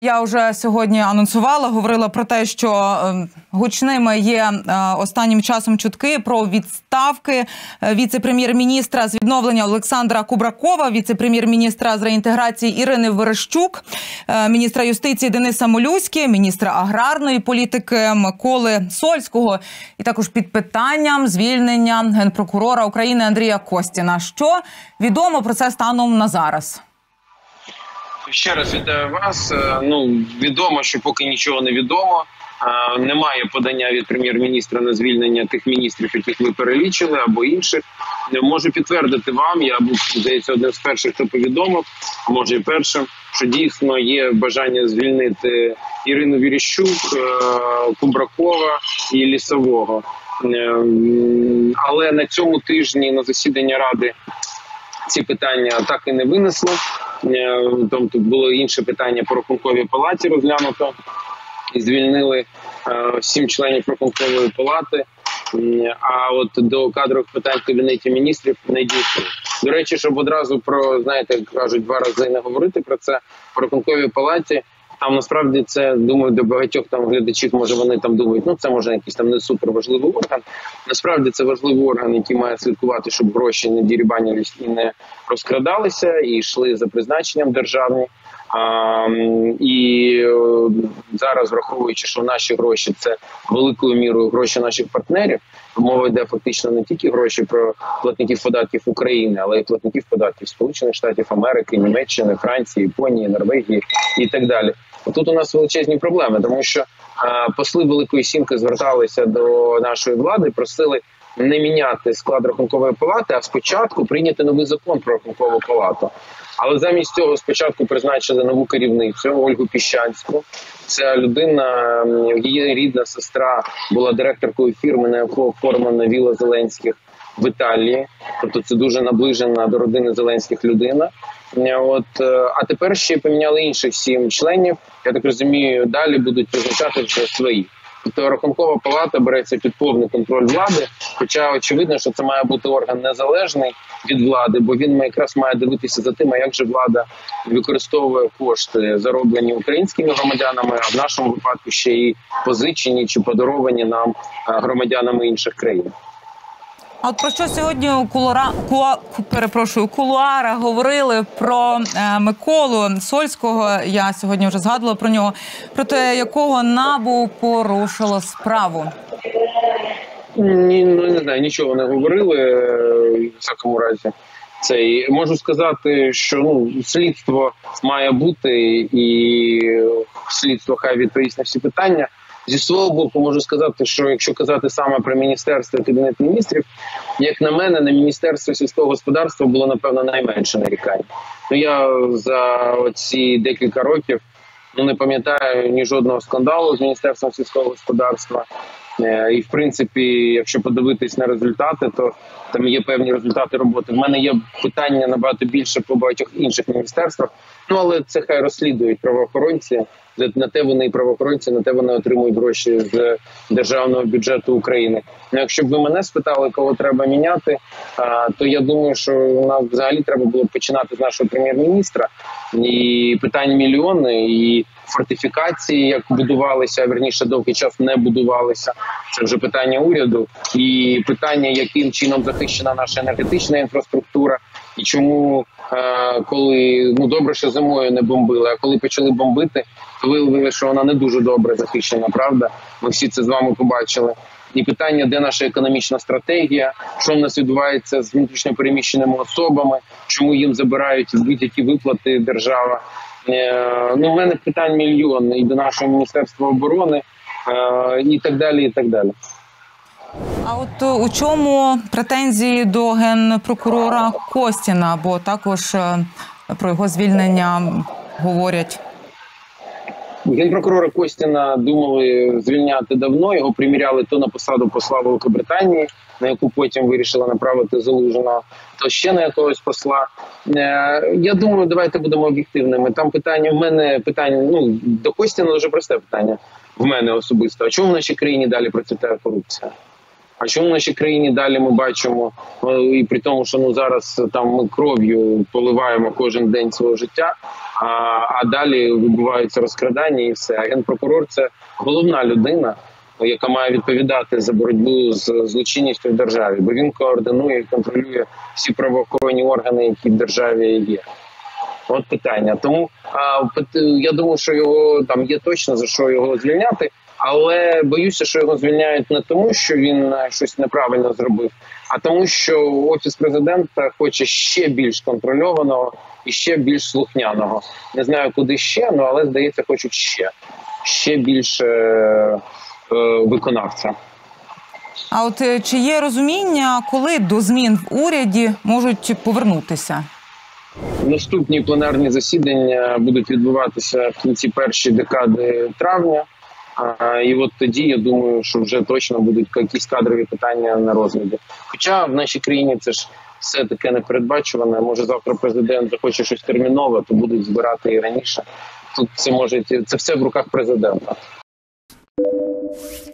Я вже сьогодні анонсувала, говорила про те, що гучними є останнім часом чутки про відставки віце-прем'єр-міністра з відновлення Олександра Кубракова, віце-прем'єр-міністра з реінтеграції Ірини Верещук, міністра юстиції Дениса Молюськи, міністра аграрної політики Миколи Сольського і також під питанням звільнення генпрокурора України Андрія Костіна. Що відомо про це станом на зараз? Ще раз вітаю вас. Відомо, що поки нічого не відомо. Немає подання від прем'єр-міністра на звільнення тих міністрів, яких ви перелічили, або інших. Можу підтвердити вам, я був, здається, одним з перших, хто повідомив, а може і першим, що дійсно є бажання звільнити Ірину Верещук, Кубракова і Лісового. Але на цьому тижні на засідання Ради ці питання так і не винесли. Тобто було інше питання по Рахунковій палаті розглянуто. І звільнили 7 членів Рахункової палати, а от до кадрових питань в Кабінеті міністрів не дійшли. До речі, щоб одразу про, знаєте, кажуть, 2 рази не говорити про це, по Рахунковій палаті, там насправді це, думаю, до багатьох там глядачів, може вони там думають, це може якийсь там не супер важливий орган. Насправді це важливий орган, який має слідкувати, щоб гроші не дірібанились і не розкрадалися, і йшли за призначенням державні. І зараз, враховуючи, що наші гроші – це великою мірою гроші наших партнерів, мова йде фактично не тільки гроші про платників податків України, але й платників податків Сполучених Штатів Америки, Німеччини, Франції, Японії, Норвегії і так далі. Тут у нас величезні проблеми, тому що посли Великої Сімки зверталися до нашої влади, просили не міняти склад Рахункової палати, а спочатку прийняти новий закон про Рахункову палату. Але замість цього спочатку призначили нову керівницю Ольгу Піщанську. Ця людина, її рідна сестра, була директоркою фірми, на яку оформлена вілла Зеленських в Італії. Тобто це дуже наближена до родини Зеленських людина. А тепер ще поміняли інших 7 членів. Я так розумію, далі будуть призначати вже свої. Тобто Рахункова палата береться під повний контроль влади, хоча очевидно, що це має бути орган незалежний від влади, бо він якраз має дивитися за тим, як же влада використовує кошти, зароблені українськими громадянами, а в нашому випадку ще й позичені чи подаровані нам громадянами інших країн. А от про що сьогодні у кулуарах говорили про Миколу Сольського, я сьогодні вже згадувала про нього, проти якого НАБУ порушило справу? Не знаю, нічого не говорили, в всякому разі. Можу сказати, що слідство має бути, і слідство хай відповість на всі питання. Зі свого боку можу сказати, що якщо казати саме про міністерство і Кабінет міністрів, як на мене, на Міністерство сільського господарства було, напевно, найменше нарікань. Я за ці декілька років не пам'ятаю ні жодного скандалу з Міністерством сільського господарства. І, в принципі, якщо подивитись на результати, то там є певні результати роботи. В мене є питання набагато більше по багатьох інших міністерствах, але це хай розслідують правоохоронці. На те вони і правоохоронці, на те вони отримують гроші з державного бюджету України. Якщо б ви мене спитали, кого треба міняти, то я думаю, що нам взагалі треба було починати з нашого прем'єр-міністра. І питань мільйони, і фортифікації, як будувалися, а верніше довгий час не будувалися. Це вже питання уряду. І питання, яким чином захищена наша енергетична інфраструктура. І чому, коли, добре, що зимою не бомбили, а коли почали бомбити, то виявили, що вона не дуже добре захищена, правда? Ми всі це з вами побачили. І питання, де наша економічна стратегія, що в нас відбувається з внутрішньо переміщеними особами, чому їм забирають будь-які виплати держава. У мене питань мільйон і до нашого Міністерства оборони, і так далі, і так далі. А от у чому претензії до генпрокурора Костіна, бо також про його звільнення говорять? Генпрокурора Костіна думали звільняти давно, його приміряли то на посаду посла Великобританії, на яку потім вирішила направити Залужного, то ще на якогось посла. Я думаю, давайте будемо об'єктивними. Там питання, до Костіна дуже просте питання, в мене особисто. А чому в нашій країні далі процвітає корупція? А чому в нашій країні далі ми бачимо, і при тому, що зараз там ми кров'ю поливаємо кожен день свого життя, а далі відбуваються розкрадання і все. А генпрокурор – це головна людина, яка має відповідати за боротьбу з злочинністю в державі, бо він координує і контролює всі правоохоронні органи, які в державі є. От питання. Тому я думаю, що його там є точно за що його звільняти, але боюся, що його звільняють не тому, що він щось неправильно зробив, а тому, що Офіс президента хоче ще більш контрольованого і ще більш слухняного. Не знаю, куди ще, але, здається, хочуть ще більше виконавця. А от чи є розуміння, коли до змін в уряді можуть повернутися? Наступні пленарні засідання будуть відбуватися в кінці першої декади травня. І от тоді, я думаю, що вже точно будуть якісь кадрові питання на розгляді. Хоча в нашій країні це ж все таке непередбачуване. Може, завтра президент захоче щось термінове, то будуть збирати і раніше. Тут це все в руках президента.